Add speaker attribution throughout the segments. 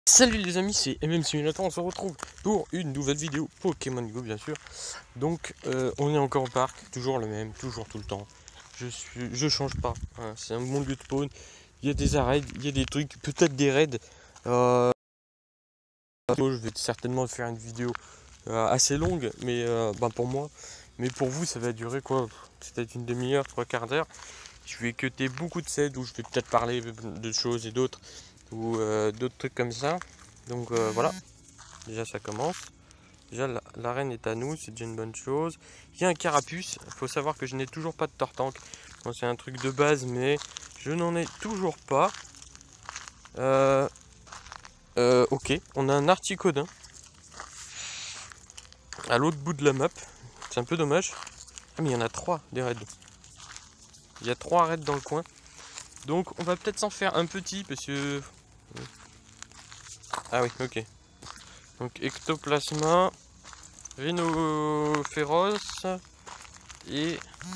Speaker 1: Salut les amis, c'est MM Simulator, on se retrouve pour une nouvelle vidéo Pokémon Go bien sûr. Donc on est encore au parc, toujours le même, toujours tout le temps. Je change pas, hein. C'est un bon lieu de spawn. Il y a des arrêts, il y a des trucs, peut-être des raids. Je vais certainement faire une vidéo assez longue, mais pour moi. Mais pour vous ça va durer quoi? Peut-être une demi-heure, trois quarts d'heure. Je vais cutter beaucoup de sets où je vais peut-être parler de choses et d'autres. Ou d'autres trucs comme ça. Donc voilà, déjà ça commence. Déjà l'arène est à nous, c'est déjà une bonne chose. Il y a un carapuce, il faut savoir que je n'ai toujours pas de Tortank. Bon, c'est un truc de base, mais je n'en ai toujours pas. Ok, on a un Articodin à l'autre bout de la map. C'est un peu dommage. Ah mais il y en a 3 des raids. Il y a 3 raids dans le coin. Donc on va peut-être s'en faire un petit parce que... Ah oui, ok. Donc Ectoplasma, Rhinophéros et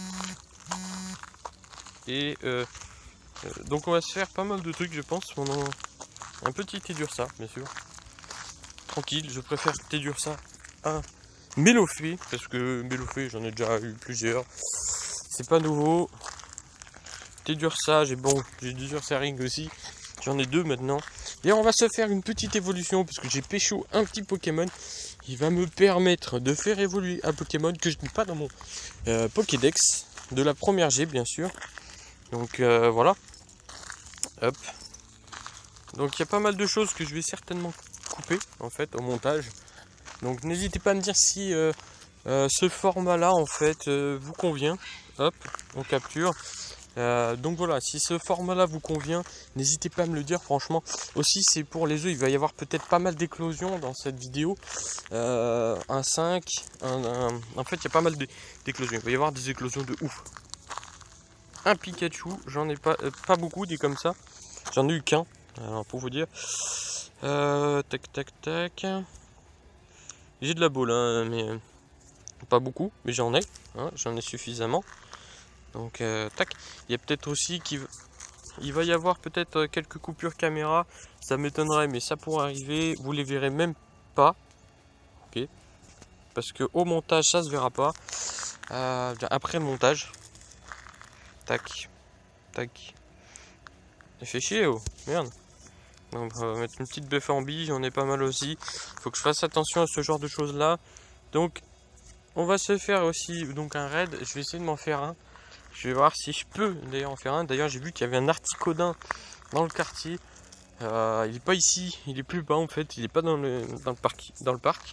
Speaker 1: donc on va se faire pas mal de trucs je pense pendant un petit Tedursa bien sûr. Tranquille, je préfère Tedursa à Mélofée parce que Mélofée j'en ai déjà eu plusieurs. C'est pas nouveau. Tedursa, j'ai du Ursaring aussi. J'en ai 2 maintenant. Et on va se faire une petite évolution parce que j'ai pécho un petit Pokémon. Il va me permettre de faire évoluer un Pokémon que je n'ai pas dans mon Pokédex. De la première G bien sûr. Donc voilà. Hop. Donc il y a pas mal de choses que je vais certainement couper en fait au montage. Donc n'hésitez pas à me dire si ce format là en fait vous convient. Hop, on capture. Donc voilà, si ce format là vous convient, n'hésitez pas à me le dire franchement. Aussi c'est pour les œufs, il va y avoir peut-être pas mal d'éclosions dans cette vidéo. Un 5, en fait il y a pas mal d'éclosions, il va y avoir des éclosions de ouf. Un Pikachu, j'en ai pas beaucoup des comme ça. J'en ai eu qu'un, alors pour vous dire. Tac tac tac. J'ai de la boule hein, mais pas beaucoup, mais j'en ai, hein, j'en ai suffisamment. Donc tac, il y a peut-être aussi il va y avoir peut-être quelques coupures caméra, ça m'étonnerait, mais ça pourrait arriver, vous les verrez même pas, ok, parce que au montage ça se verra pas, après le montage, tac, tac, ça fait chier oh, merde. Donc on va mettre une petite buffer en bille, j'en ai pas mal aussi, faut que je fasse attention à ce genre de choses là, donc on va se faire aussi donc un raid, je vais essayer de m'en faire un. Je vais voir si je peux d'ailleurs en faire un. D'ailleurs j'ai vu qu'il y avait un Articodin dans le quartier. Il est pas ici, il est plus bas en fait, il est pas dans le parc.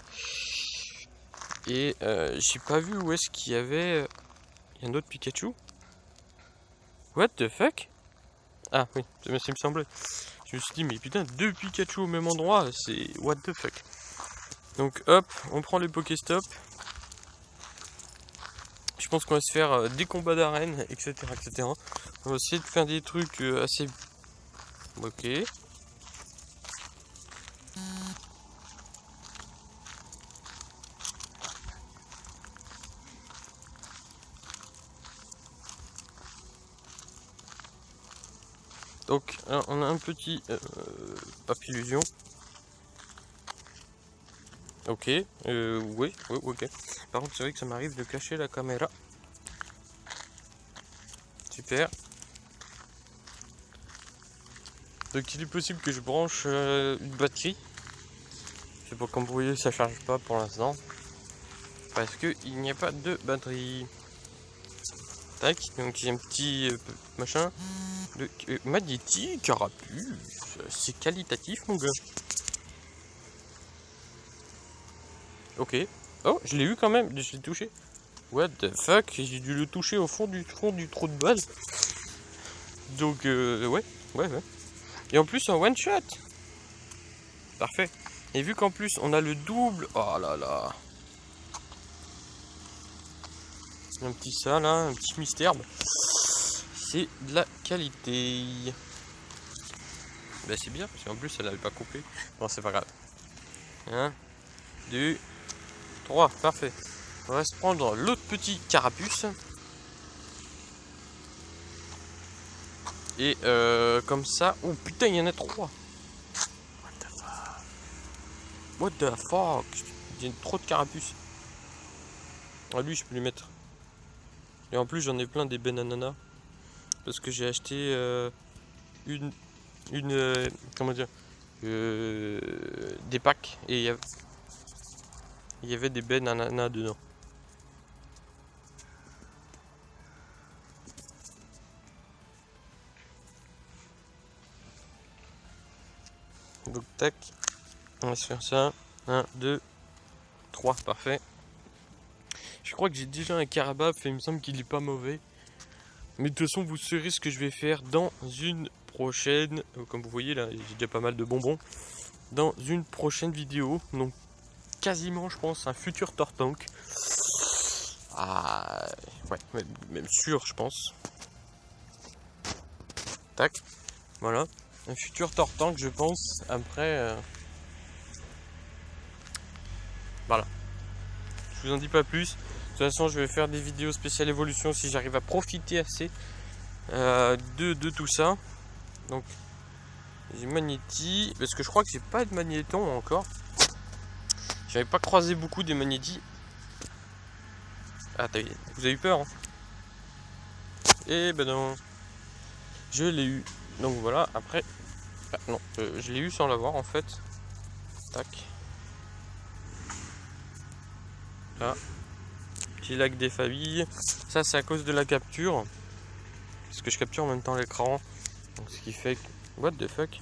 Speaker 1: Et j'ai pas vu où est-ce qu'il y avait. Il y a un autre Pikachu. What the fuck? Ah oui, ça me semblait. Je me suis dit mais putain 2 Pikachu au même endroit, c'est what the fuck. Donc hop, on prend les Pokéstop. Je pense qu'on va se faire des combats d'arène, etc., etc. On va essayer de faire des trucs assez... Ok. Donc on a un petit Papillusion. Ok, oui, ok. Par contre c'est vrai que ça m'arrive de cacher la caméra. Super. Donc il est possible que je branche une batterie. C'est pour comme vous voyez ça charge pas pour l'instant. Parce que il n'y a pas de batterie. Tac, donc il y a un petit machin. De magnétique, carapuce. C'est qualitatif mon gars. Ok. Oh, je l'ai eu quand même, je l'ai touché. What the fuck, j'ai dû le toucher au fond du trou de balle. Donc ouais. Et en plus en one shot. Parfait. Et vu qu'en plus on a le double. Oh là là. Un petit ça là, un petit mystère. C'est de la qualité. Ben c'est bien, parce qu'en plus elle n'avait pas coupé. Bon c'est pas grave. 1, 2, 3, parfait. On va se prendre l'autre petit carapuce. Et comme ça. Oh putain, il y en a 3. What the fuck. What the fuck? J'ai trop de carapuces. Ah, lui, je peux lui mettre. Et en plus, j'en ai plein des ananas. Parce que j'ai acheté une comment dire, des packs. Et il y avait des ananas dedans. Donc, tac. On va se faire ça. 1, 2, 3, parfait. Je crois que j'ai déjà un carabaf et il me semble qu'il est pas mauvais. Mais de toute façon, vous saurez ce que je vais faire dans une prochaine. Comme vous voyez là, j'ai déjà pas mal de bonbons. Dans une prochaine vidéo. Donc, quasiment, je pense, un futur Tortank. Ah, ouais, même sûr, je pense. Tac, voilà. Un futur Tortank, je pense. Après, voilà. Je vous en dis pas plus. De toute façon, je vais faire des vidéos spéciales évolution si j'arrive à profiter assez de tout ça. Donc, j'ai magnéti. Parce que je crois que j'ai pas de magnéton encore. J'avais pas croisé beaucoup des magnétis. Ah, vous avez eu peur, hein? Et ben non. Je l'ai eu. Donc voilà, après. Ah, non, je l'ai eu sans l'avoir en fait. Tac. Là. Petit lac des familles. Ça, c'est à cause de la capture. Parce que je capture en même temps l'écran. Donc ce qui fait que. What the fuck?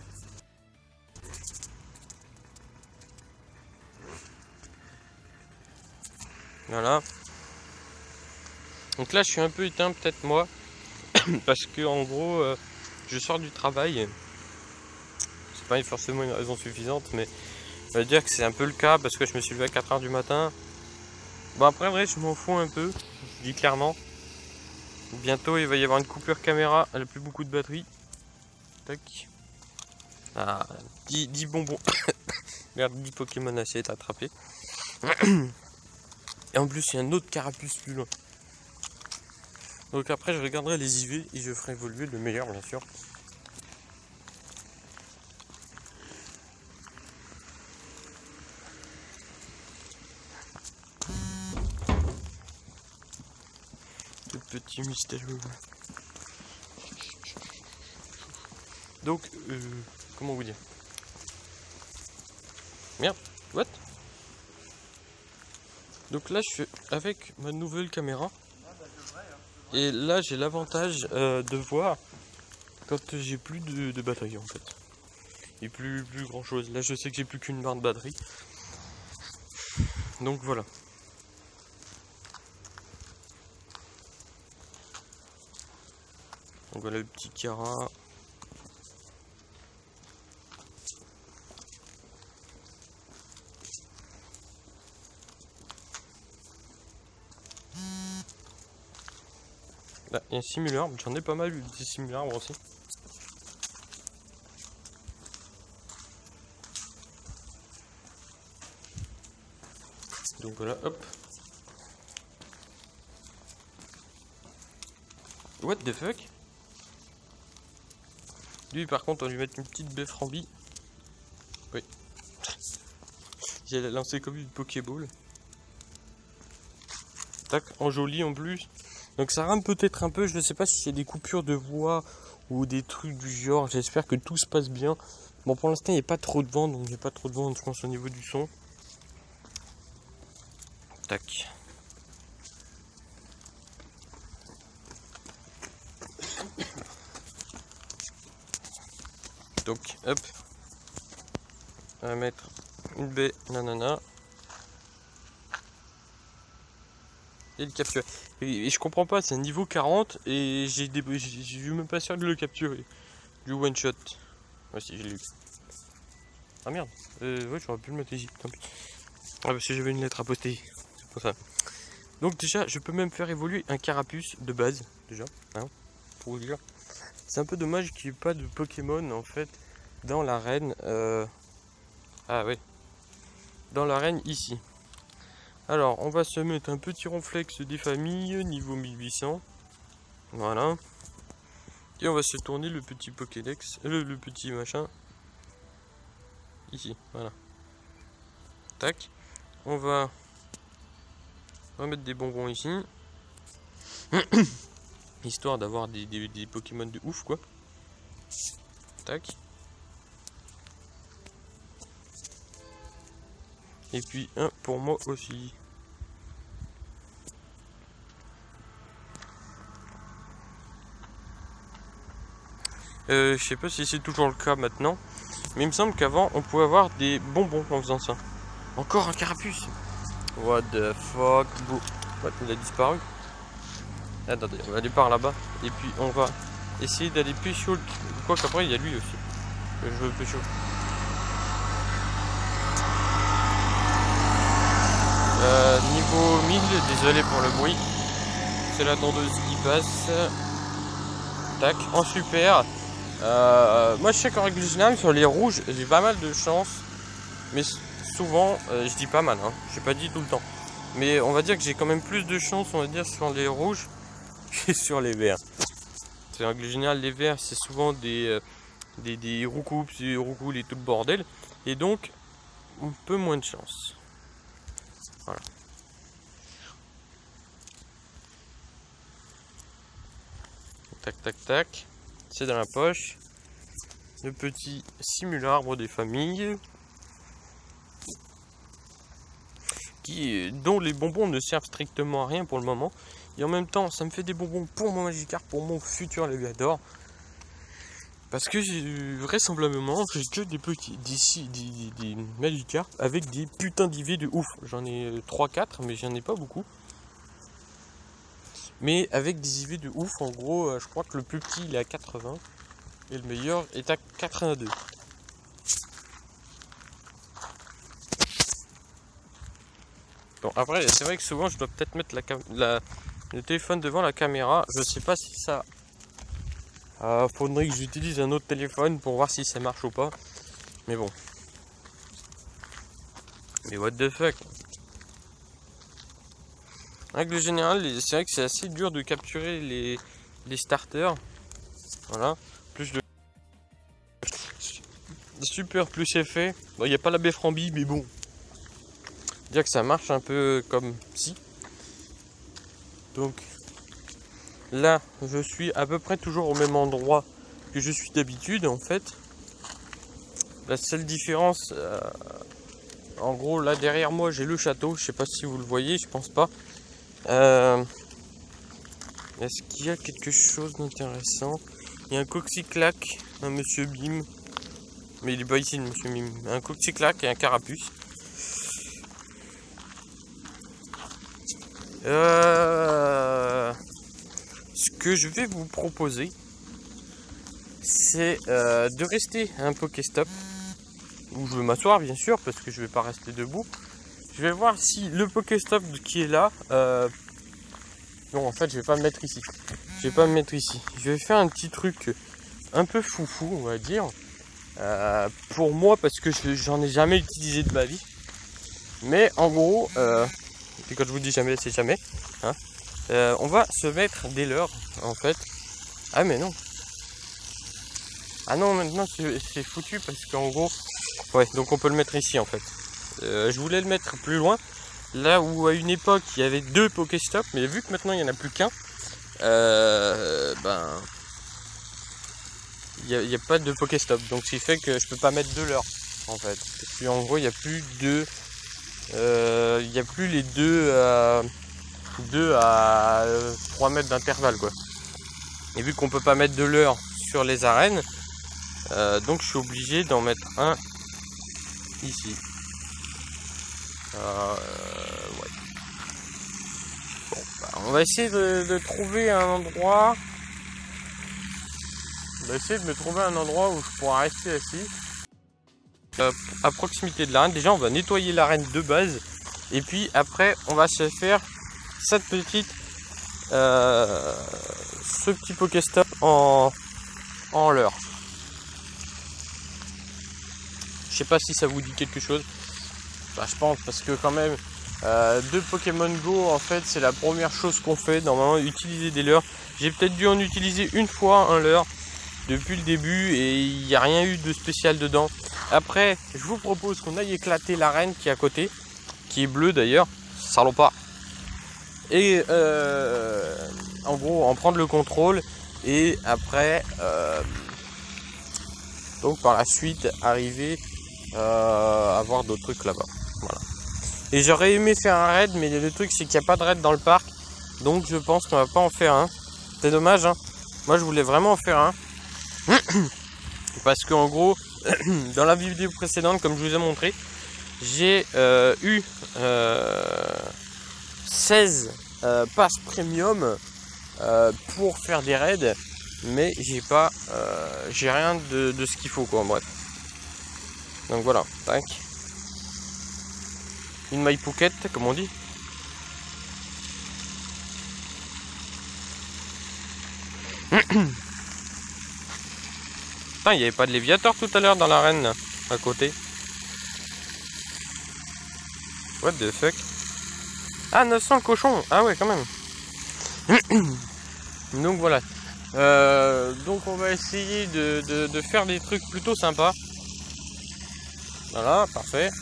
Speaker 1: Voilà. Donc là, je suis un peu éteint, peut-être moi. Parce que en gros, je sors du travail. C'est pas forcément une raison suffisante, mais on va dire que c'est un peu le cas parce que je me suis levé à 4 h du matin. Bon, après, vrai, je m'en fous un peu. Je dis clairement. Bientôt, il va y avoir une coupure caméra. Elle n'a plus beaucoup de batterie. Tac. Ah, 10 bonbons. Merde, 10 Pokémon à essayer d'attraper. Et en plus, il y a un autre carapuce plus loin. Donc après, je regarderai les IV et je ferai évoluer le meilleur, bien sûr. Le petit mystérieux. Donc, comment vous dire? Merde, what? Donc là, je suis avec ma nouvelle caméra. Et là, j'ai l'avantage de voir quand j'ai plus de batterie en fait. Et plus grand chose. Là, je sais que j'ai plus qu'une barre de batterie. Donc voilà. Donc voilà le petit Cara. Là, il y a un simulaire, j'en ai pas mal eu des simulaires moi aussi. Donc voilà, hop. What the fuck? Lui par contre on va lui mettre une petite baie Frambi. Oui. J'ai lancé comme une Pokéball. Tac, en joli en plus. Donc ça rame peut-être un peu, je ne sais pas s'il y a des coupures de voix ou des trucs du genre, j'espère que tout se passe bien. Bon pour l'instant il n'y a pas trop de vent, donc il n'y a pas trop de vent je pense au niveau du son. Tac. Donc hop. On va mettre une baie nanana. Et le capture. Et je comprends pas, c'est un niveau 40 et j'ai même pas sûr de le capturer. Du one shot. Ouais si je l'ai eu. Ah merde. Ouais j'aurais pu le mettre ici, tant pis. Ah parce que j'avais une lettre à poster. C'est pour ça. Donc déjà je peux même faire évoluer un carapuce de base. Déjà. Hein, pour vous dire. C'est un peu dommage qu'il n'y ait pas de Pokémon en fait dans l'arène. Ah ouais. Dans l'arène ici. Alors, on va se mettre un petit ronflex des familles, niveau 1800. Voilà. Et on va se tourner le petit Pokédex, le petit machin. Ici, voilà. tac. On va mettre des bonbons ici. Histoire d'avoir des Pokémon de ouf, quoi. Tac. Et puis un pour moi aussi. Je sais pas si c'est toujours le cas maintenant, mais il me semble qu'avant on pouvait avoir des bonbons en faisant ça. Encore un carapuce. What the fuck. What, il a disparu. Attendez, on va aller par là-bas. Et puis on va essayer d'aller pécho. Quoi qu'après il y a lui aussi. Je veux pécho. Niveau 1000, désolé pour le bruit. C'est la tondeuse qui passe. Tac, en super. Moi je sais qu'en règle générale sur les rouges j'ai pas mal de chance. Mais souvent, je dis pas mal, hein. J'ai pas dit tout le temps. Mais on va dire que j'ai quand même plus de chance, on va dire, sur les rouges que sur les verts. En règle générale, les verts c'est souvent des roucoups, des roucouls et tout le bordel. Et donc, un peu moins de chance. Voilà. Tac, tac, tac. C'est dans la poche. Le petit simularbre des familles. Dont les bonbons ne servent strictement à rien pour le moment. Et en même temps, ça me fait des bonbons pour mon Magikarp, pour mon futur Léviador. Parce que vraisemblablement, j'ai que des petits, des Magikarp avec des putains d'IV de ouf. J'en ai 3-4, mais j'en ai pas beaucoup. Mais avec des IV de ouf, en gros, je crois que le plus petit il est à 80 et le meilleur est à 82. Bon, après, c'est vrai que souvent je dois peut-être mettre le téléphone devant la caméra. Je sais pas si ça. Faudrait que j'utilise un autre téléphone pour voir si ça marche ou pas. Mais bon. Mais what the fuck. En règle générale, c'est vrai que c'est assez dur de capturer les starters. Voilà. Plus de super plus effet. Bon, il n'y a pas la baie Frambi, mais bon. Dire que ça marche un peu comme si. Donc là, je suis à peu près toujours au même endroit que je suis d'habitude en fait. La seule différence, en gros, là derrière moi, j'ai le château. Je sais pas si vous le voyez, je pense pas. Est-ce qu'il y a quelque chose d'intéressant? Il y a un Coxyclac, un Monsieur Bim. Mais il est pas ici, le Monsieur Bim. Un Coxyclac et un Carapuce. Ce que je vais vous proposer, c'est de rester un Pokéstop. Où je vais m'asseoir, bien sûr, parce que je vais pas rester debout. Je vais voir si le Pokéstop qui est là... Non, en fait, je vais pas me mettre ici. Je vais pas me mettre ici. Je vais faire un petit truc un peu foufou, on va dire. Pour moi, parce que j'en ai jamais utilisé de ma vie. Mais en gros, et quand je vous dis jamais, c'est jamais. Hein, on va se mettre des leurres, en fait. Ah, mais non. Ah non, maintenant, c'est foutu, parce qu'en gros... Ouais, donc on peut le mettre ici, en fait. Je voulais le mettre plus loin. Là où à une époque il y avait 2 Pokéstop, mais vu que maintenant il n'y en a plus qu'un, ben il n'y a pas de Pokéstop, donc ce qui fait que je peux pas mettre 2 leurres en fait. Et puis en gros il n'y a plus de, il y a plus les 2 à 3 mètres d'intervalle quoi. Et vu qu'on peut pas mettre de leurres sur les arènes, donc je suis obligé d'en mettre un ici. Ouais. Bon, bah, on va essayer de trouver un endroit. On va essayer de me trouver un endroit où je pourrai rester assis. À proximité de l'arène. Déjà, on va nettoyer l'arène de base. Et puis après, on va se faire cette petite, ce petit Pokéstop en leurre. Je sais pas si ça vous dit quelque chose. Bah, je pense parce que quand même 2 Pokémon Go en fait c'est la première chose qu'on fait normalement, utiliser des leurres. J'ai peut-être dû en utiliser une fois un leurre depuis le début et il n'y a rien eu de spécial dedans. Après, je vous propose qu'on aille éclater l'arène qui est à côté, qui est bleue d'ailleurs, salopard. Et en gros, en prendre le contrôle et après, donc par la suite, arriver à voir d'autres trucs là-bas. Voilà. Et j'aurais aimé faire un raid, mais le truc c'est qu'il n'y a pas de raid dans le parc, donc je pense qu'on va pas en faire un. C'est dommage, hein. Moi je voulais vraiment en faire un. Parce qu'en gros, dans la vidéo précédente, comme je vous ai montré, j'ai eu 16 passes premium pour faire des raids, mais j'ai rien de ce qu'il faut, quoi. Bref. Donc voilà, tac. In my pocket, comme on dit. Putain, il n'y avait pas de Léviator tout à l'heure dans l'arène, à côté. What the fuck? Ah, 900 cochons. Ah ouais, quand même. Donc voilà. Donc on va essayer de faire des trucs plutôt sympas. Voilà, parfait.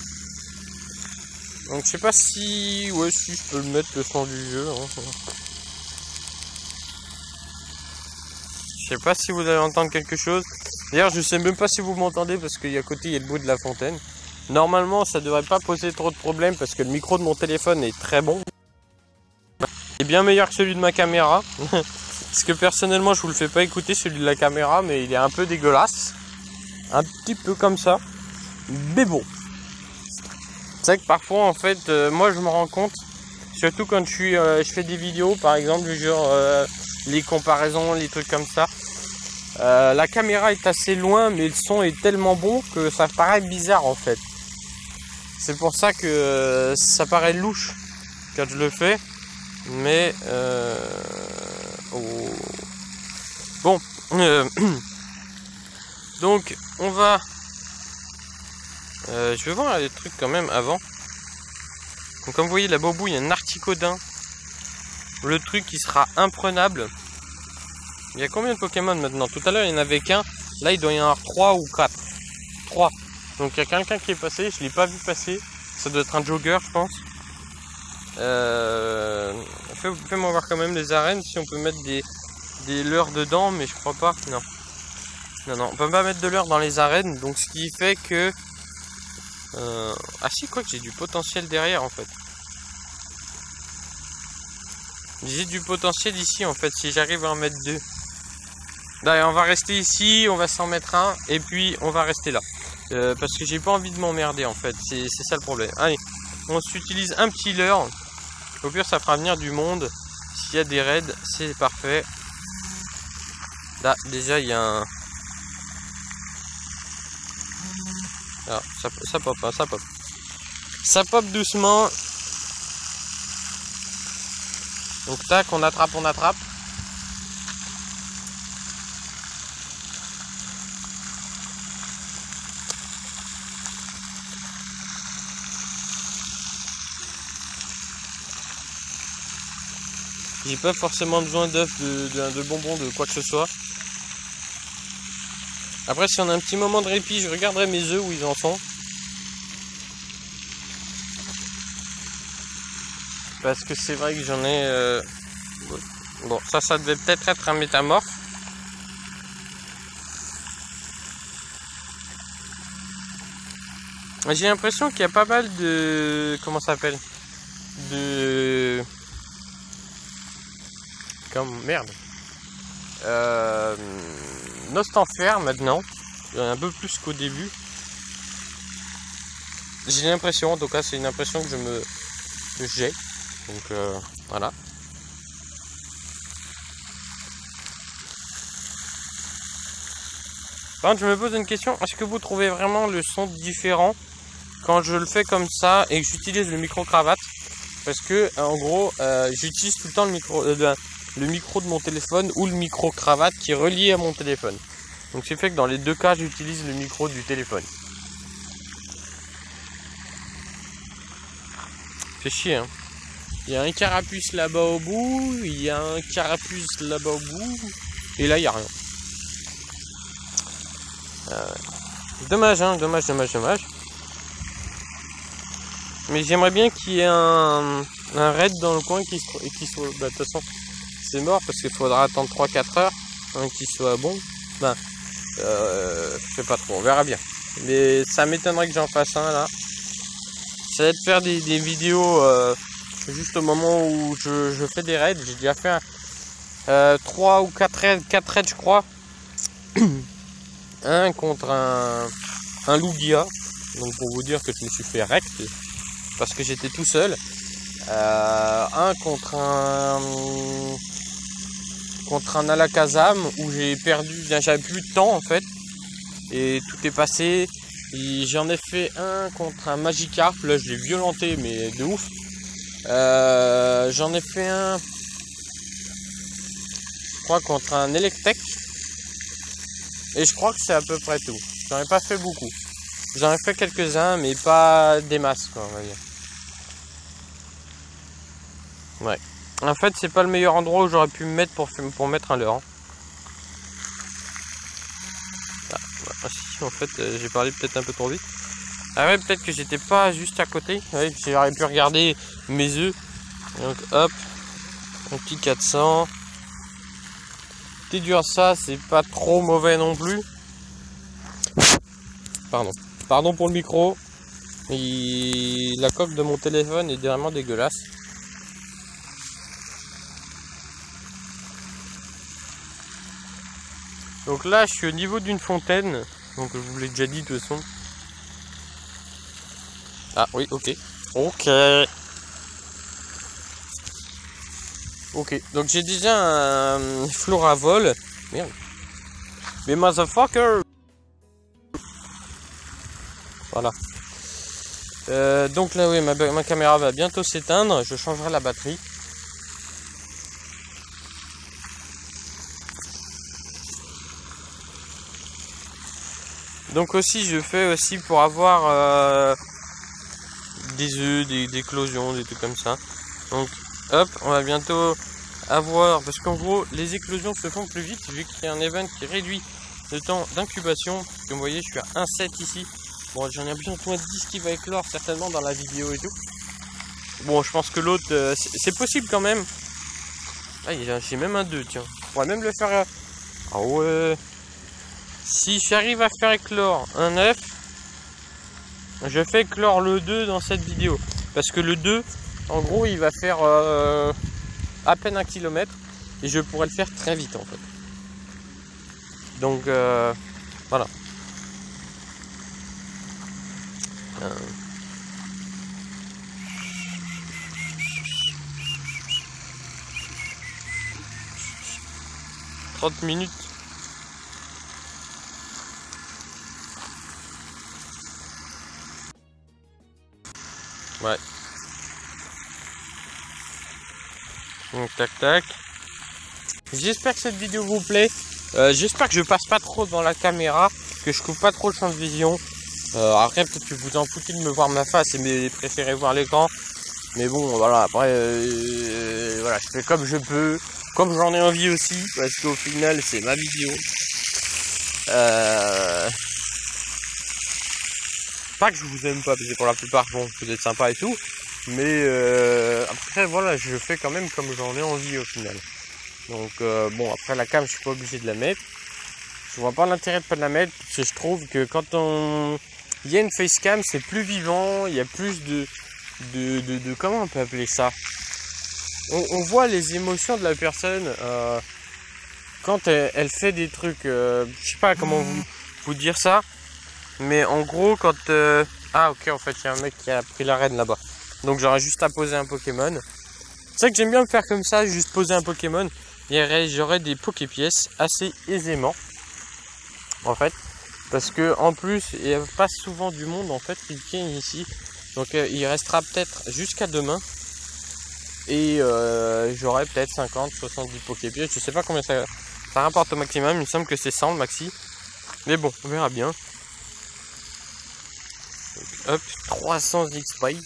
Speaker 1: Donc je sais pas si... Ouais, si je peux le mettre le son du jeu. Hein. Je sais pas si vous allez entendre quelque chose. D'ailleurs, je sais même pas si vous m'entendez parce qu'à côté, il y a le bruit de la fontaine. Normalement, ça devrait pas poser trop de problèmes parce que le micro de mon téléphone est très bon. Il est bien meilleur que celui de ma caméra. Parce que personnellement, je vous le fais pas écouter celui de la caméra, mais il est un peu dégueulasse. Un petit peu comme ça. Mais bon. C'est vrai que parfois, en fait, moi, je me rends compte, surtout quand je fais des vidéos, par exemple, genre les comparaisons, les trucs comme ça. La caméra est assez loin, mais le son est tellement bon que ça paraît bizarre, en fait. C'est pour ça que ça paraît louche quand je le fais. Mais bon, donc on va... je vais voir les trucs quand même avant. Donc comme vous voyez là-bas au bout, il y a un articodin. Le truc qui sera imprenable. Il y a combien de Pokémon maintenant? Tout à l'heure il n'y en avait qu'un. Là il doit y en avoir 3 ou 4. 3. Donc il y a quelqu'un qui est passé, je ne l'ai pas vu passer. Ça doit être un jogger, je pense. Fais-moi voir quand même les arènes, si on peut mettre des leurres dedans, mais je crois pas. Non. Non, on peut pas mettre de leurres dans les arènes, donc ce qui fait que... Ah si, quoi que j'ai du potentiel derrière en fait. J'ai du potentiel ici en fait, si j'arrive à en mettre 2. D'ailleurs, on va rester ici, on va s'en mettre un, et puis on va rester là. Parce que j'ai pas envie de m'emmerder en fait, c'est ça le problème. Allez, on s'utilise un petit leurre. Au pire, ça fera venir du monde. S'il y a des raids, c'est parfait. Là, déjà, il y a un... Ah, ça pop, hein, ça pop. Ça pop doucement. Donc, tac, on attrape, on attrape. J'ai pas forcément besoin d'œufs, de bonbons, de quoi que ce soit. Après, si on a un petit moment de répit, je regarderai mes œufs où ils en sont. Parce que c'est vrai que j'en ai... Bon, ça devait peut-être être un métamorphe. J'ai l'impression qu'il y a pas mal de... Comment ça s'appelle? De... Merde. Nostanfer maintenant, un peu plus qu'au début. J'ai l'impression, en tout cas c'est une impression que j'ai. Donc voilà. Par contre, je me pose une question, est-ce que vous trouvez vraiment le son différent quand je le fais comme ça et que j'utilise le micro-cravate? Parce que en gros, j'utilise tout le temps le micro de mon téléphone ou le micro-cravate qui est relié à mon téléphone. Donc c'est fait que dans les deux cas, j'utilise le micro du téléphone. Fait chier, hein. Il y a un carapuce là-bas au bout, il y a un carapuce là-bas au bout, et là, il n'y a rien. Dommage, hein, dommage. Mais j'aimerais bien qu'il y ait un raid dans le coin qui soit... Bah, de toute façon, c'est mort parce qu'il faudra attendre 3-4 heures qu'il soit bon. Ben, je sais pas trop, on verra bien. Mais ça m'étonnerait que j'en fasse un là. Ça va être faire des vidéos juste au moment où je fais des raids. J'ai déjà fait 3 ou 4 raids je crois. Un contre un Lugia. Donc pour vous dire que je me suis fait rect parce que j'étais tout seul. Un contre un Alakazam où j'ai perdu, j'avais plus de temps en fait. Et tout est passé. J'en ai fait un contre un Magikarp. Là je l'ai violenté mais de ouf. J'en ai fait un, je crois, contre un Electek. Et je crois que c'est à peu près tout. J'en ai pas fait beaucoup. J'en ai fait quelques-uns, mais pas des masses, quoi, on va dire. Ouais. En fait, c'est pas le meilleur endroit où j'aurais pu me mettre pour mettre un leurre. Ah, si, en fait, j'ai parlé peut-être un peu trop vite. Ah ouais, peut-être que j'étais pas juste à côté. Ouais, j'aurais pu regarder mes œufs. Donc, hop. Un petit 400. Petit dur, ça, c'est pas trop mauvais non plus. Pardon pour le micro. La coque de mon téléphone est vraiment dégueulasse. Donc là, je suis au niveau d'une fontaine. Donc je vous l'ai déjà dit de toute façon. Ah oui, ok. Ok, donc j'ai déjà un Floravol. Merde. Mais motherfucker. Voilà. Donc là, oui, ma caméra va bientôt s'éteindre. Je changerai la batterie. Donc aussi, je fais aussi pour avoir des œufs, des éclosions, des trucs comme ça. Donc, hop, on va bientôt avoir... Parce qu'en gros, les éclosions se font plus vite. J'ai créé un event qui réduit le temps d'incubation. Comme vous voyez, je suis à 1,7 ici. Bon, j'en ai bientôt 10 qui va éclore certainement dans la vidéo et tout. Bon, je pense que l'autre, c'est possible quand même. Ah, j'ai même un 2, tiens. Je pourrais même le faire... Ah ouais. Si j'arrive à faire éclore un œuf, je fais éclore le 2 dans cette vidéo. Parce que le 2, en gros, il va faire à peine 1 km. Et je pourrais le faire très vite, en fait. Donc, voilà. 30 minutes. Ouais. Donc tac tac. J'espère que cette vidéo vous plaît. J'espère que je passe pas trop dans la caméra, que je coupe pas trop le champ de vision. Après peut-être que vous en foutez de me voir ma face et préférez voir l'écran. Mais bon voilà, après voilà, je fais comme je peux, comme j'en ai envie aussi, parce qu'au final c'est ma vidéo. Pas que je vous aime pas, parce que pour la plupart bon, vous êtes sympa et tout. Mais après voilà, je fais quand même comme j'en ai envie au final. Donc bon, après la cam je suis pas obligé de la mettre. Je vois pas l'intérêt de pas de la mettre, parce que je trouve que quand il y a une facecam, c'est plus vivant, il y a plus de comment on peut appeler ça, on voit les émotions de la personne quand elle fait des trucs, je sais pas comment vous dire ça, mais en gros quand ah ok, en fait il y a un mec qui a pris l'arène là-bas, donc j'aurais juste à poser un Pokémon. C'est vrai que j'aime bien me faire comme ça, juste poser un Pokémon, et j'aurais des Poképièces assez aisément en fait, parce que en plus il n'y a pas souvent du monde en fait qui vient ici, donc il restera peut-être jusqu'à demain, et j'aurai peut-être 50-70 Poképièces, je sais pas combien ça rapporte au maximum, il me semble que c'est 100 le maxi, mais bon on verra bien. Donc, hop, 300 XP.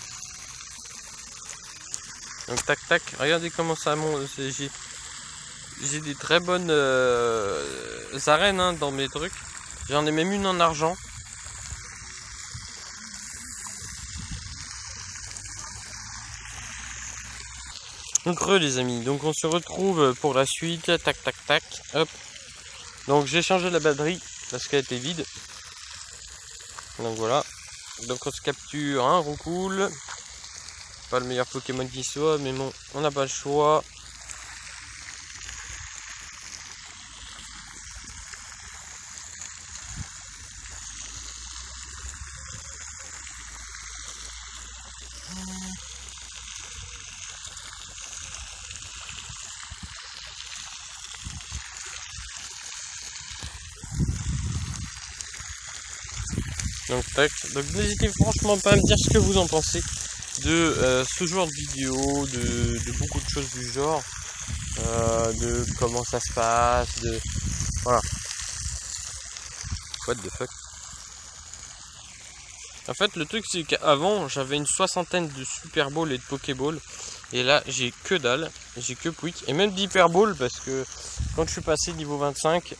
Speaker 1: Donc tac tac, regardez comment ça monte, j'ai des très bonnes arènes hein, dans mes trucs. J'en ai même une en argent. Donc les amis, donc on se retrouve pour la suite, tac tac tac, hop. Donc j'ai changé la batterie parce qu'elle était vide. Donc voilà, donc on se capture un roucoule. Pas le meilleur Pokémon qui soit, mais bon, on n'a pas le choix. Donc tac, donc n'hésitez franchement pas à me dire ce que vous en pensez de ce genre de vidéo, de beaucoup de choses du genre, de comment ça se passe, de voilà. What the fuck. En fait le truc c'est qu'avant j'avais une soixantaine de Super Ball et de Pokéball, et là j'ai que dalle, j'ai que Pouic, et même d'Hyper Ball parce que quand je suis passé niveau 25,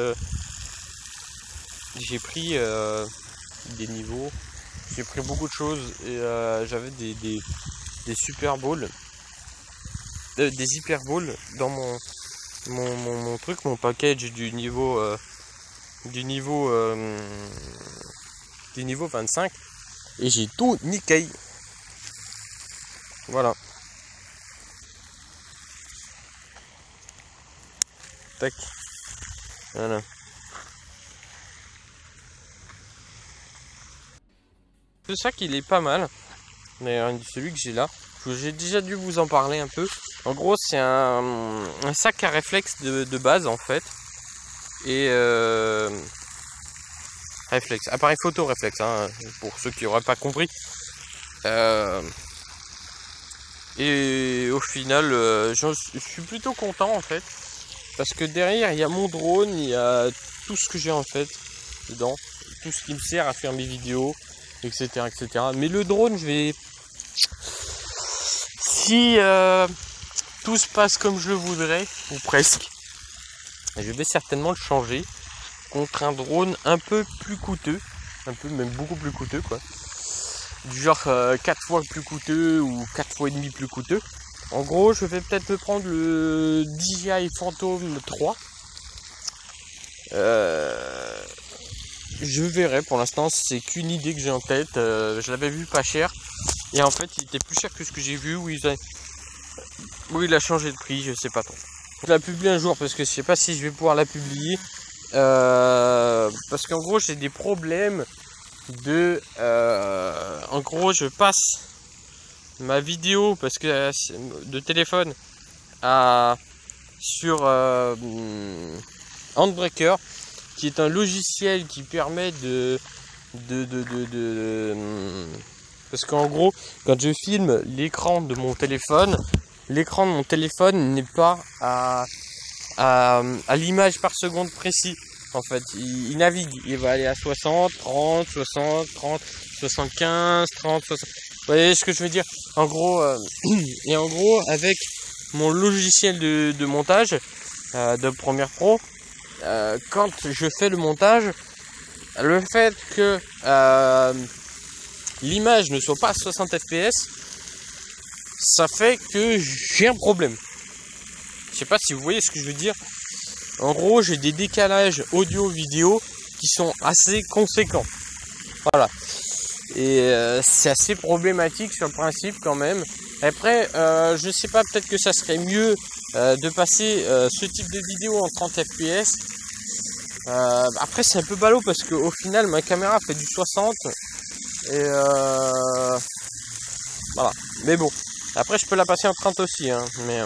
Speaker 1: j'ai pris des niveaux, j'ai pris beaucoup de choses et j'avais des Super Balls, des Hyper Balls dans mon truc, mon package du niveau 25, et j'ai tout niqué. Voilà. Tac. Voilà. C'est ça qu'il est pas mal. D'ailleurs, celui que j'ai là, j'ai déjà dû vous en parler un peu. En gros, c'est un sac à réflexe de base en fait. Et réflexe, appareil photo réflexe, hein, pour ceux qui n'auraient pas compris. Et au final, je suis plutôt content en fait. Parce que derrière, il y a mon drone, il y a tout ce que j'ai en fait dedans. Tout ce qui me sert à faire mes vidéos, etc. etc. Mais le drone, je vais... Si tout se passe comme je le voudrais, ou presque, je vais certainement le changer contre un drone un peu plus coûteux. Un peu, même beaucoup plus coûteux quoi. Du genre 4 fois plus coûteux ou 4 fois et demi plus coûteux. En gros, je vais peut-être me prendre le DJI Phantom 3. Je verrai, pour l'instant, c'est qu'une idée que j'ai en tête. Je l'avais vu pas cher. Et en fait, il était plus cher que ce que j'ai vu. Où il a changé de prix, je sais pas trop. Je la publie un jour parce que je sais pas si je vais pouvoir la publier. Parce qu'en gros, j'ai des problèmes de... en gros, je passe ma vidéo parce que de téléphone sur Handbreaker, qui est un logiciel qui permet parce qu'en gros, quand je filme l'écran de mon téléphone n'est pas à l'image par seconde précis. En fait, il navigue, il va aller à 60, 30, 60, 30, 75, 30, 60. Vous voyez ce que je veux dire? En gros, et en gros, avec mon logiciel de montage de Premiere Pro, quand je fais le montage, le fait que l'image ne soit pas à 60 fps, ça fait que j'ai un problème. Je sais pas si vous voyez ce que je veux dire. En gros, j'ai des décalages audio-vidéo qui sont assez conséquents. Voilà. Et c'est assez problématique sur le principe quand même. Après, je sais pas, peut-être que ça serait mieux de passer ce type de vidéo en 30 fps. Après, c'est un peu ballot parce qu'au final, ma caméra fait du 60. Et voilà. Mais bon. Après, je peux la passer en 30 aussi. Hein, mais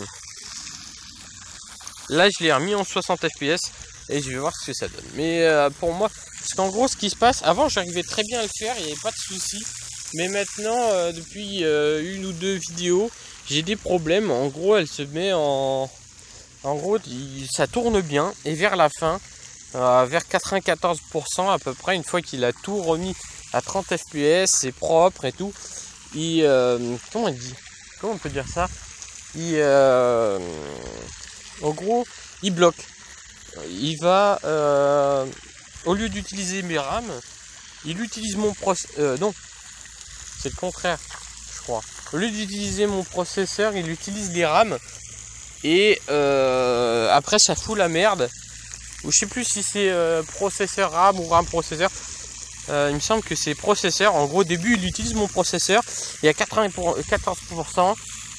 Speaker 1: là, je l'ai remis en 60 fps. Et je vais voir ce que ça donne. Mais pour moi, parce qu'en gros, ce qui se passe, avant, j'arrivais très bien à le faire. Il n'y avait pas de souci. Mais maintenant, depuis une ou deux vidéos, j'ai des problèmes. En gros, elle se met en gros, ça tourne bien. Et vers la fin, vers 94% à peu près, une fois qu'il a tout remis à 30 fps, c'est propre et tout. Comment on dit? Comment on peut dire ça? En gros, il bloque. Il va, au lieu d'utiliser mes rames, il utilise mon processeur. Non, c'est le contraire, je crois. Au lieu d'utiliser mon processeur, il utilise les rames. Et après, ça fout la merde. Ou je sais plus si c'est processeur RAM ou RAM processeur. Il me semble que c'est processeur. En gros, au début, il utilise mon processeur. Et à 14%,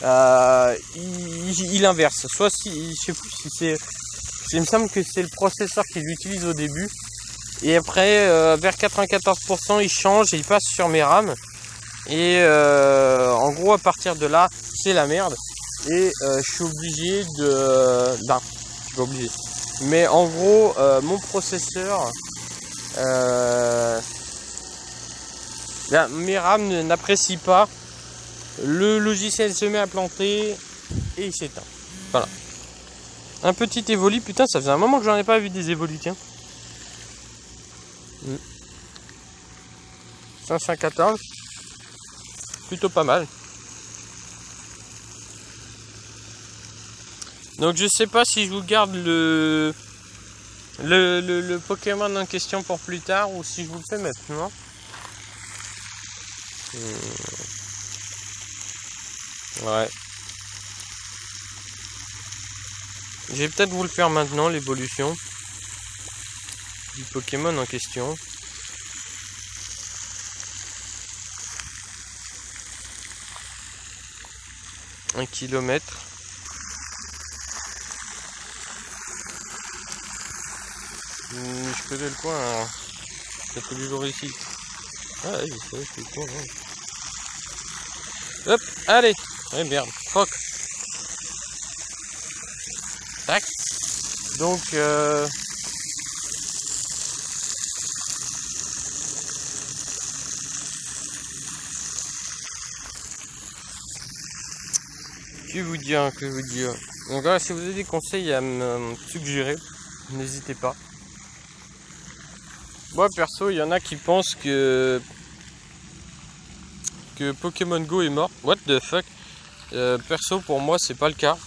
Speaker 1: il inverse. Soit si, je sais plus si c'est. Il me semble que c'est le processeur qui l'utilise au début. Et après, vers 94%, il change et il passe sur mes rames. Et en gros, à partir de là, c'est la merde. Et je suis obligé de... Non, je suis pas obligé. Mais en gros, mon processeur... mes rames n'apprécient pas. Le logiciel se met à planter et il s'éteint. Voilà. Un petit évolu. Putain, ça faisait un moment que j'en ai pas vu des évolus, tiens. 514. Plutôt pas mal. Donc je sais pas si je vous garde le Pokémon en question pour plus tard ou si je vous le fais maintenant. Ouais. Je vais peut-être vous le faire maintenant, l'évolution du Pokémon en question. Un kilomètre. Je connais le coin, alors. Ça fait du jour ici. Ah ouais, je sais, c'est le coin. Ouais. Hop, allez. Ouais, merde, fuck. Tac. Donc, que vous dire. Donc là, si vous avez des conseils à me suggérer, n'hésitez pas. Moi perso, il y en a qui pensent que Pokémon Go est mort. What the fuck. Perso, pour moi, c'est pas le cas.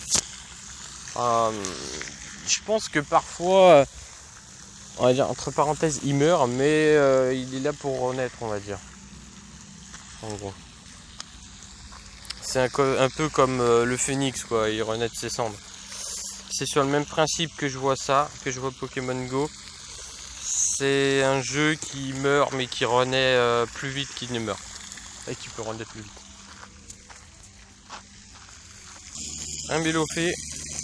Speaker 1: Je pense que parfois, on va dire entre parenthèses, il meurt, mais il est là pour renaître, on va dire. En gros. C'est un peu comme le phénix, quoi. Il renaît de ses cendres. C'est sur le même principe que je vois ça, que je vois Pokémon Go. C'est un jeu qui meurt mais qui renaît plus vite qu'il ne meurt. Et qui peut renaître plus vite. Un Bélofée.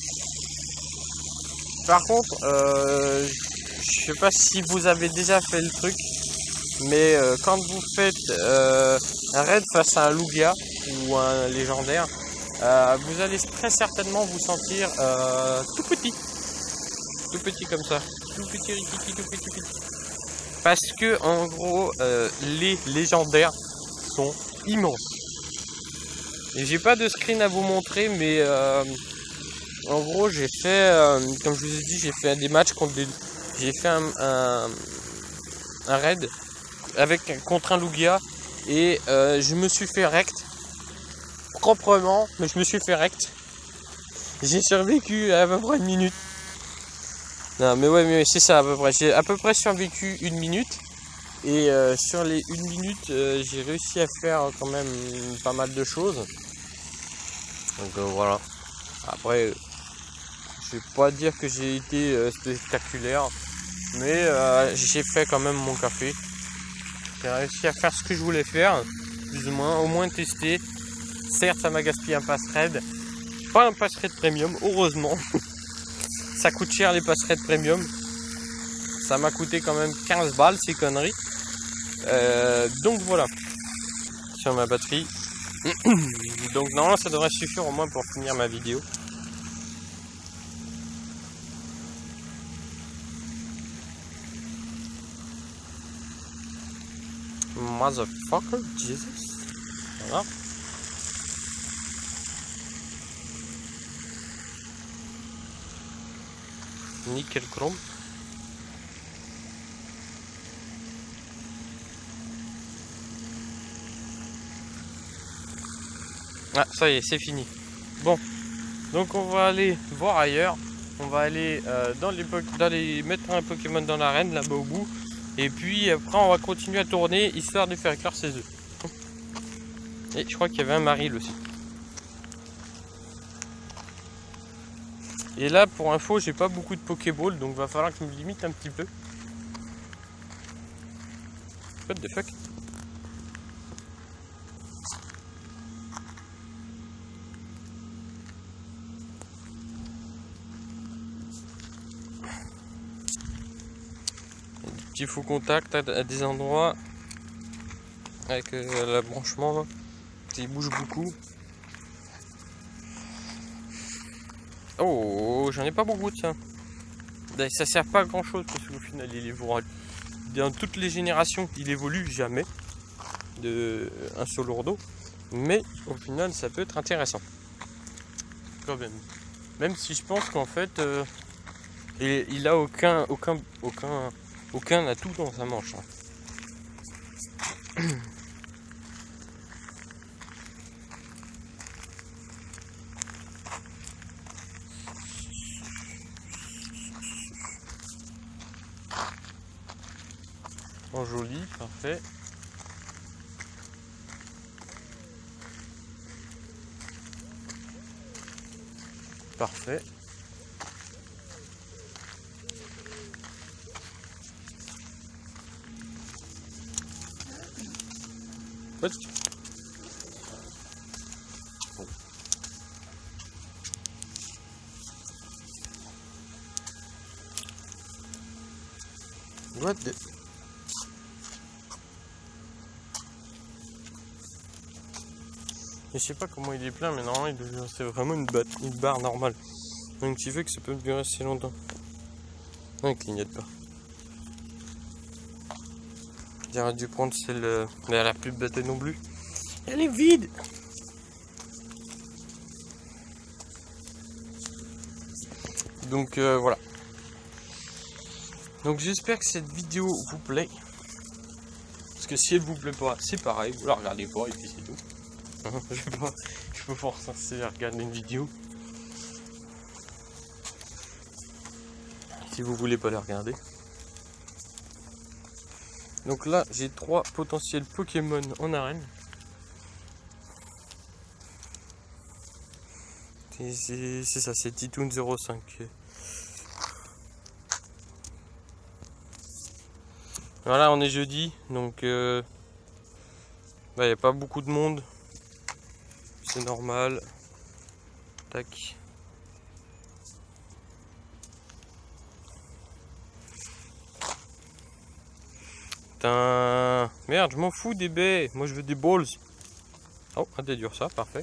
Speaker 1: Par contre, je sais pas si vous avez déjà fait le truc, mais quand vous faites un raid face à un Lugia ou un légendaire, vous allez très certainement vous sentir tout petit. Tout petit comme ça. Tout petit, tout petit. Parce que en gros, les légendaires sont immenses. Et j'ai pas de screen à vous montrer, mais en gros, j'ai fait, comme je vous ai dit, j'ai fait des matchs contre des... J'ai fait un raid contre un Lugia et je me suis fait rect. Proprement, mais je me suis fait rect. J'ai survécu à peu près 1 minute. Non mais ouais, mais c'est ça à peu près. J'ai à peu près survécu 1 minute. Et sur les 1 minute, j'ai réussi à faire quand même pas mal de choses. Donc voilà. Après, je vais pas dire que j'ai été spectaculaire. Mais j'ai fait quand même mon café. J'ai réussi à faire ce que je voulais faire. Plus ou moins, au moins tester. Certes, ça m'a gaspillé un pass raid. Pas un pass raid premium, heureusement. Ça coûte cher les pass raid premium. Ça m'a coûté quand même 15 balles ces conneries. Donc voilà. Sur ma batterie. Donc normalement ça devrait suffire au moins pour finir ma vidéo. Motherfucker, Jesus. Voilà. Nickel chrome. Ah, ça y est, c'est fini. Bon, donc on va aller voir ailleurs. on va aller d'aller mettre un Pokémon dans l'arène là-bas au bout. Et puis après on va continuer à tourner histoire de faire éclore ses œufs. Et je crois qu'il y avait un Marill aussi. Et là pour info j'ai pas beaucoup de Pokéball, donc va falloir que je me limite un petit peu. What the fuck? Il faut contact à des endroits avec l'abranchement qui bouge beaucoup. Oh, j'en ai pas beaucoup de ça. Ça sert pas à grand chose parce qu'au final il évolue. Dans toutes les générations il évolue jamais de un Solourdo, mais au final ça peut être intéressant quand même. Même si je pense qu'en fait il a aucun atout dans sa manche. En joli, parfait. Parfait. What? What the... Je sais pas comment il est plein, mais normalement c'est vraiment une barre normale. Donc qui fait que ça peut durer assez longtemps. Non, il clignote pas. J'aurais dû prendre celle, mais elle a plus de batterie non plus. Elle est vide. Donc voilà. Donc j'espère que cette vidéo vous plaît. Parce que si elle vous plaît pas, c'est pareil, vous la regardez pas et puis c'est tout. Je peux pas forcer à regarder une vidéo si vous voulez pas la regarder. Donc là j'ai 3 potentiels Pokémon en arène. C'est ça, c'est Titoon 05. Voilà, on est jeudi, donc il n'y a pas beaucoup de monde. C'est normal. Tac. Putain. Merde, je m'en fous des baies. Moi je veux des balls. Oh, un dédure ça, parfait.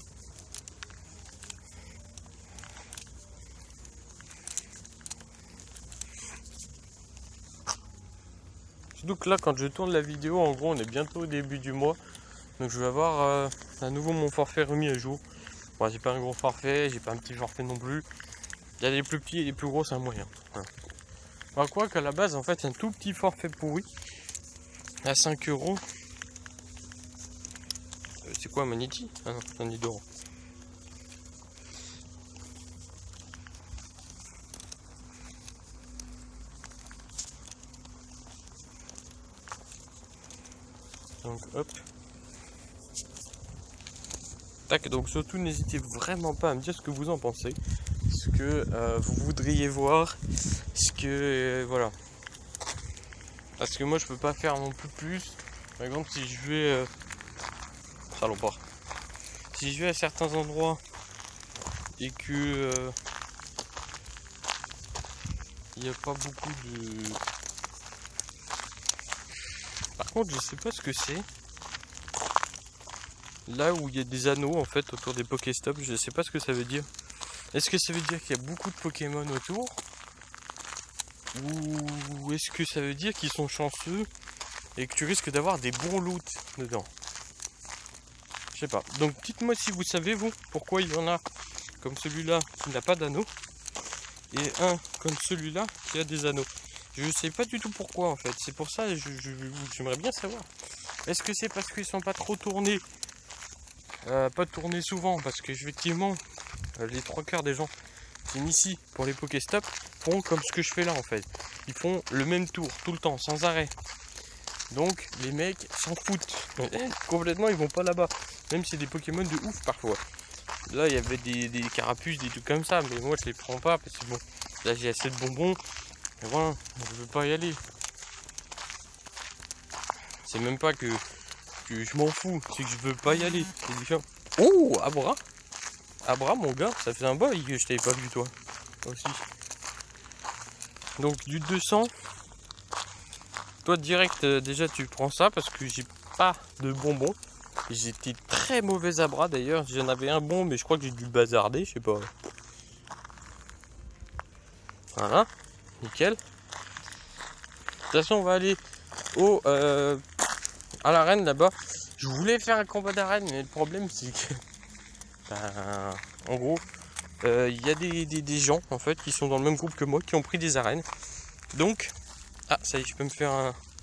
Speaker 1: Donc là quand je tourne la vidéo, en gros on est bientôt au début du mois. Donc je vais avoir à nouveau mon forfait remis à jour. Bon, j'ai pas un gros forfait, j'ai pas un petit forfait non plus. Il y a des plus petits et des plus gros, c'est un moyen. Voilà. Bah, quoi qu'à la base en fait un tout petit forfait pourri à 5 €. C'est quoi, Maniti? Ah non, c'est un Nidoro. Donc hop. Tac, donc surtout n'hésitez vraiment pas à me dire ce que vous en pensez, ce que vous voudriez voir, ce que voilà. Parce que moi je peux pas faire non plus. Par exemple si je vais salopard. Si je vais à certains endroits et que il n'y a pas beaucoup de. Par contre je sais pas ce que c'est. Là où il y a des anneaux en fait autour des Pokéstops, je sais pas ce que ça veut dire. Est-ce que ça veut dire qu'il y a beaucoup de Pokémon autour? Ou est-ce que ça veut dire qu'ils sont chanceux et que tu risques d'avoir des bons loots dedans? Je sais pas. Donc dites-moi si vous savez vous pourquoi il y en a comme celui-là qui n'a pas d'anneau et un comme celui-là qui a des anneaux. Je sais pas du tout pourquoi en fait. C'est pour ça que j'aimerais bien savoir. Est-ce que c'est parce qu'ils sont pas trop tournés? Pas tournés souvent parce que effectivement les 3/4 des gens ici pour les Pokéstop font comme ce que je fais là en fait. Ils font le même tour tout le temps sans arrêt. Donc les mecs s'en foutent complètement, ils vont pas là-bas. Même si c'est des Pokémon de ouf parfois. Là il y avait des carapuces, des trucs comme ça, mais moi je les prends pas parce que bon, là j'ai assez de bonbons. Et voilà, je veux pas y aller. C'est même pas que je m'en fous, c'est que je veux pas y aller. C'est différent. Oh, Abra! Abra, mon gars, ça fait un bail que je t'avais pas vu, toi. Aussi. Donc, du 200. Toi, direct, déjà, tu prends ça parce que j'ai pas de bonbons. J'étais très mauvais Abra d'ailleurs. J'en avais un bon, mais je crois que j'ai dû bazarder, je sais pas. Voilà, nickel. De toute façon, on va aller à l'arène là-bas. Je voulais faire un combat d'arène, mais le problème, c'est que. En gros, il y a des gens en fait qui sont dans le même groupe que moi qui ont pris des arènes. Donc, ah ça y est, je peux me faire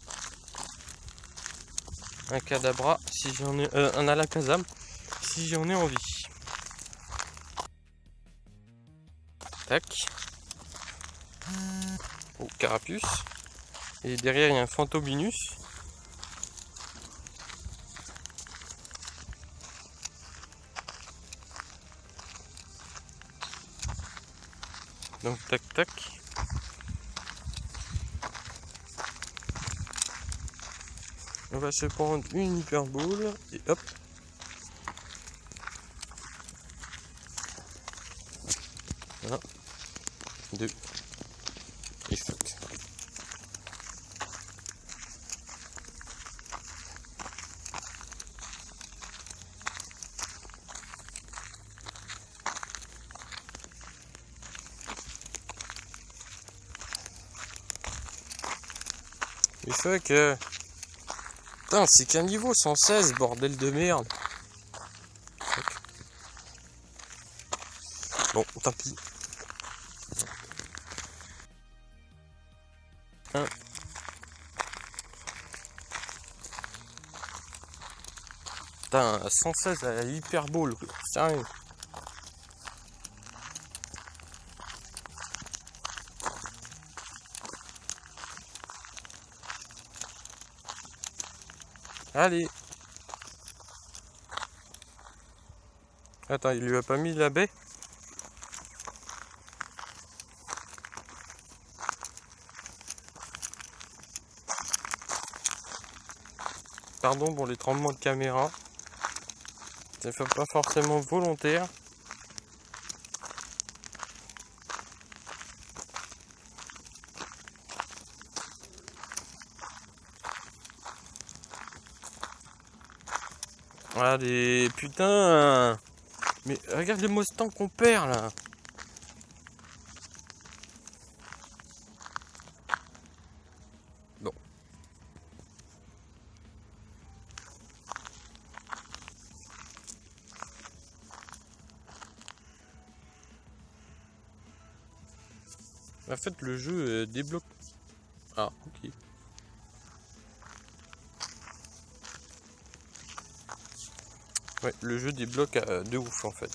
Speaker 1: un Kadabra si j'en ai, un Alakazam si j'en ai envie. Tac. Oh, Carapuce. Et derrière il y a un Phantobinus. Donc tac tac. On va se prendre une Hyper Ball et hop. Voilà. 2. Et fuck. Et fuck. Putain, c'est qu'un niveau 116, bordel de merde. Bon, tant pis. Putain, 116 à la Hyper Ball, sérieux. Allez. Attends, il lui a pas mis la baie? Pardon pour les tremblements de caméra. C'est pas forcément volontaire. Allez, putain. Mais regarde les Mustangs qu'on perd là. Bon. En fait, le jeu débloque. Ah, ok. Ouais, le jeu débloque de ouf en fait.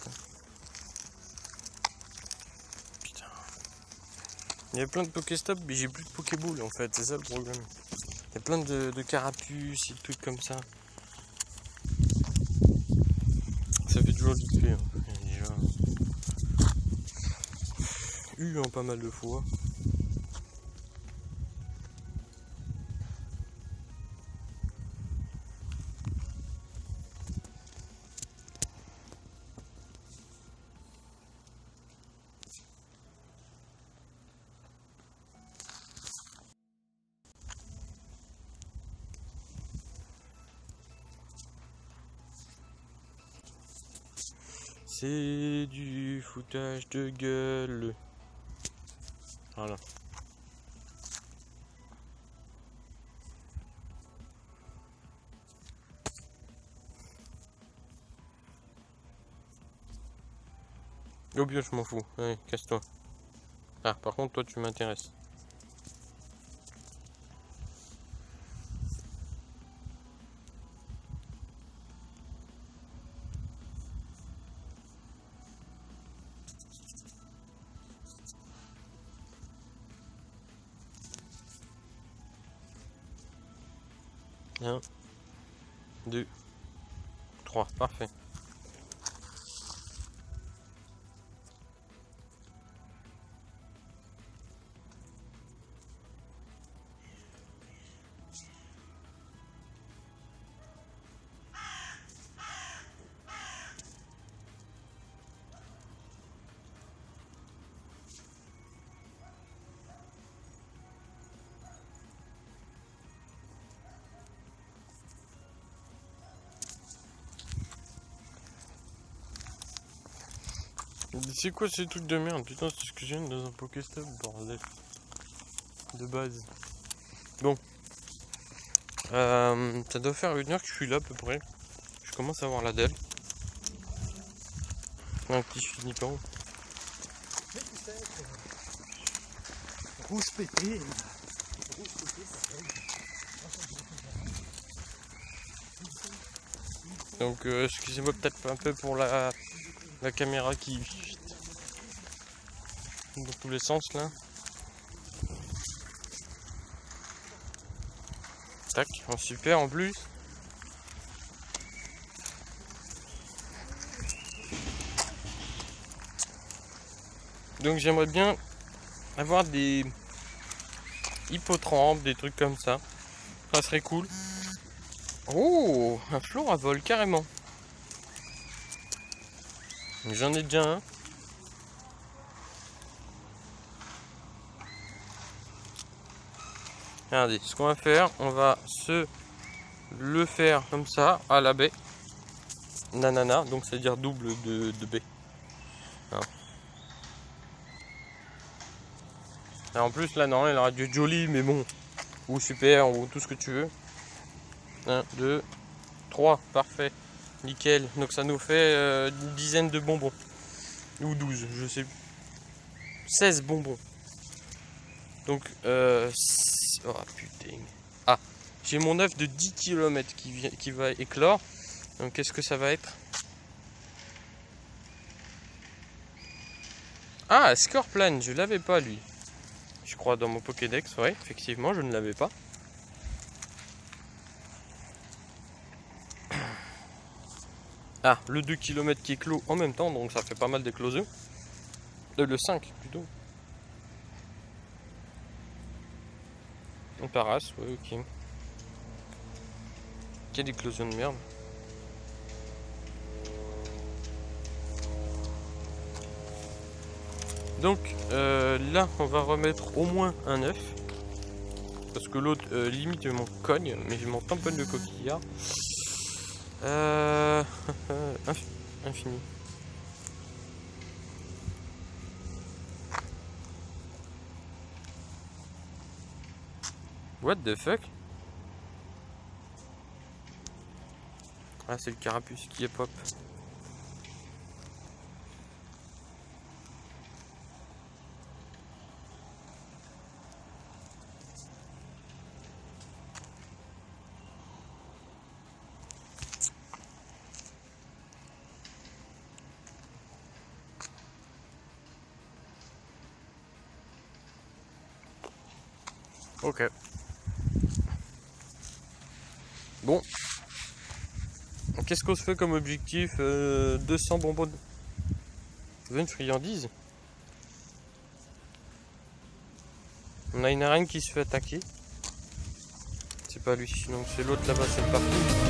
Speaker 1: Putain. Il y a plein de Pokéstop, mais j'ai plus de Pokéball en fait, c'est ça le problème. Il y a plein de carapuces et de trucs comme ça. Ça fait toujours vite fait. Hein. Déjà eu pas mal de fois. C'est du foutage de gueule. Voilà. Oh bien, je m'en fous. Allez, casse-toi. Ah, par contre, toi, tu m'intéresses. 1, 2, 3, parfait. C'est quoi ces trucs de merde? Putain, c'est ce que j'aime dans un Pokéstop, bordel. De base. Bon. Ça doit faire 1 heure que je suis là à peu près. Je commence à avoir la dalle. Un petit finipan.
Speaker 2: Rouge pété.
Speaker 1: Donc excusez-moi peut-être un peu pour la caméra qui dans tous les sens là. Tac, oh, super en plus. Donc j'aimerais bien avoir des hippotrampes, des trucs comme ça. Ça serait cool. Oh, un flore à vol carrément. J'en ai déjà un. Regardez, ce qu'on va faire, on va se le faire comme ça à la baie. Nanana, donc c'est à dire double de baie. Alors. Et en plus là non, elle aura du joli, mais bon, ou super, ou tout ce que tu veux. 1, 2, 3, parfait, nickel. Donc ça nous fait une dizaine de bonbons, ou 12, je sais, 16 bonbons. Donc oh putain. Ah, j'ai mon œuf de 10 km qui va éclore. Donc qu'est-ce que ça va être? Ah, Scorpion, je l'avais pas lui. Je crois dans mon Pokédex, ouais, effectivement, je ne l'avais pas. Ah, le 2 km qui éclot en même temps, donc ça fait pas mal d'éclosions. Le 5 plutôt. On parasse, ouais, ok. Quelle éclosion de merde. Donc là, on va remettre au moins un œuf. Parce que l'autre, limite, je m'en cogne, mais je m'en tamponne de coquillard. Infini. What the fuck? Ah, c'est le carapuce qui est pop. Ok. Bon. Qu'est-ce qu'on se fait comme objectif? 200 bonbons de friandise. On a une arène qui se fait attaquer. C'est pas lui, donc c'est l'autre là-bas, c'est le partout.